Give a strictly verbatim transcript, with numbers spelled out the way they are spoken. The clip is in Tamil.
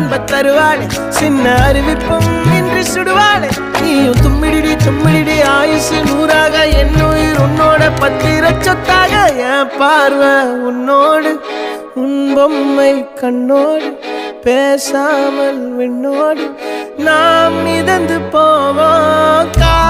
இன்ப தருவாளே சின்ன அறிவிப்பும் இன்றி சுடுவாளே நீயும் தும்மிடி தும்மிடி ஆயுசு நூறாக என்னுயிர் உன்னோட பத்திர சொத்தாக என் பார்வை உன்னோடு உன் பொம்மை கண்ணோடு பேசாமல் விண்ணோடு நாம் மிதந்து போவோம்.